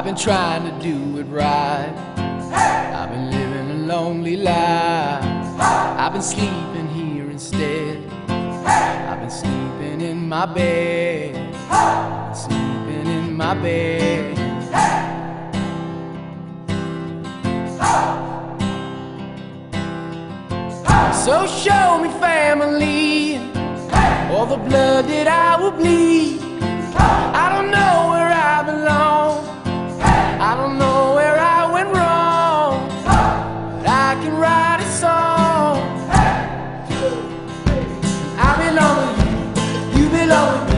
been trying to do it right. I've been living a lonely life. I've been sleeping here instead. I've been sleeping in my bed. Sleeping in my bed. So show me family, all the blood that I will bleed. I don't know where I belong. I don't know where I went wrong, but I can write a song. I belong with you, you belong with me.